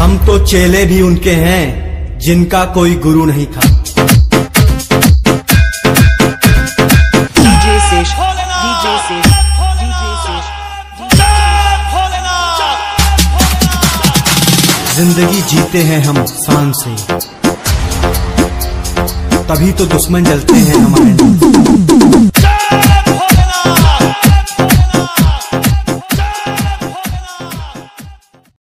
हम तो चेले भी उनके हैं जिनका कोई गुरु नहीं था। DJ Sesh, DJ Sesh, DJ Sesh, जिंदगी जीते हैं हम शान से, तभी तो दुश्मन जलते हैं हमारे।